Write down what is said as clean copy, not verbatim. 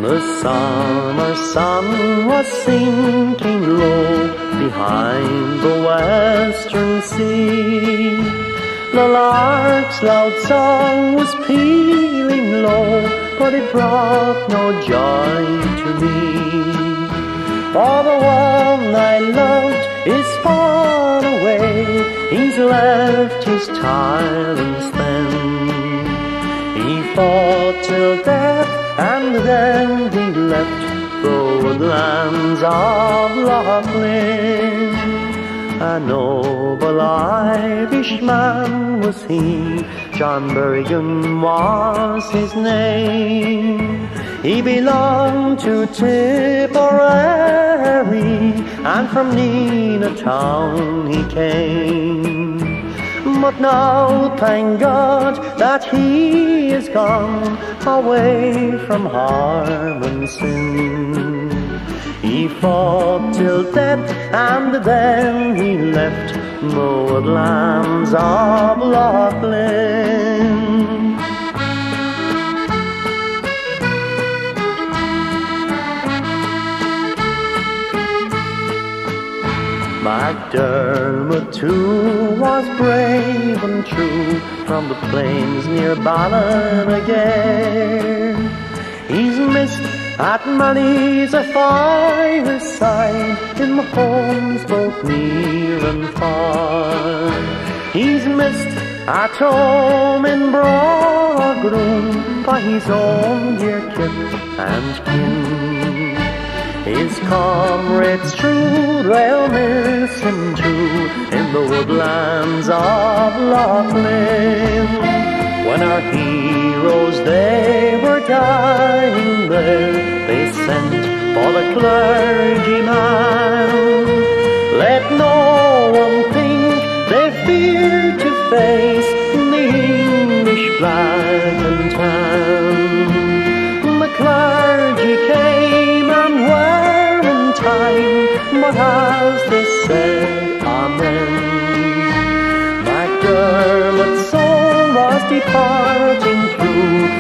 The summer sun was sinking low behind the western sea. The lark's loud song was pealing low, but it brought no joy to me. For the one I loved is far away, he's left his talents then. He fought till death, and then he left the woodlands of Loughlinn. A noble Irish man was he, John Berrigan was his name. He belonged to Tipperary, and from Nina town he came. But now, thank God, that he is gone away from harm and sin. He fought till death, and then he left the woodlands of Loughlinn. MacDermot too was brave and true, from the plains near Dolan again. He's missed at many's a fireside, in the homes both near and far. He's missed at home in Broadroom by his own dear kith and kin. His comrades true, they'll miss him too, in the woodlands of Loughlinn. When our heroes, they were dying there, they sent for the clergyman. Let no one think they feared to face the English flag and tan. The clergy came and were in time, but as they said amen, MacDermot's soul was departing through